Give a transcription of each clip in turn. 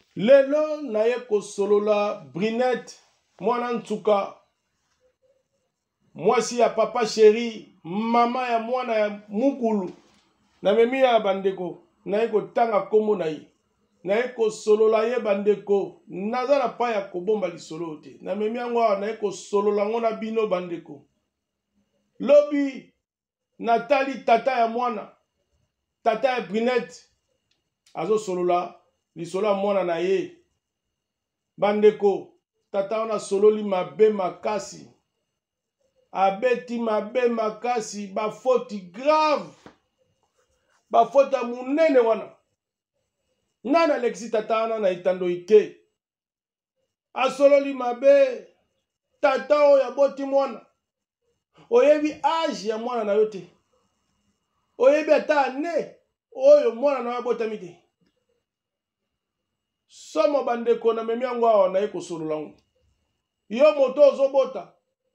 Lelo naye kosolola Brinette mwana Ntsuka mwasi ya papa chéri mama ya mwana ya mukulu na memi ya bandeko naye kotanga kombo na ye naye kosolola ye bandeko naza na pa ya kobomba lisolo te na memi yango awa naye kosolola ngo na bino bandeko lobi natali tata ya mwana tata ya Brinette azosolola lisolo ya mwana na ye bandeko tata wana sololi mabe makasi abeti mabe makasi bafoti grave bafoti ya munene wana nana Alexis tata wana na itando ite asololi mabe tata oyo aboti mwana oyebi age ya mwana na yo te oyebi ata ane oyo mwana na yo abotami te somo bandeko na memi yango awa naye kosolola ngo yo moto ozobota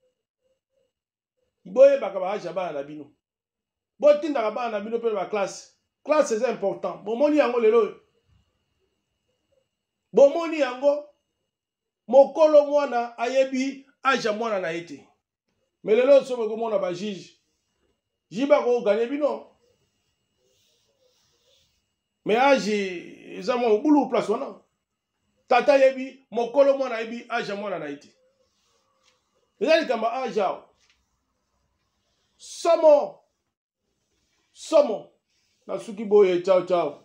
boyebaka baage ya bana na bino botindaka bana na bino mpe baklasse classe eza important bomoni yango lelo oyo bomoni yango mokolo mwana ayebi age ya mwana na ye te me lelo so bokomona bajuge ji bakoganye bino me age eza mwa mobulu place wana tata ayebi mokolo mwana ayebi age ya mwana na ye te eza likambo age awa somo nasuki boye ciao ciao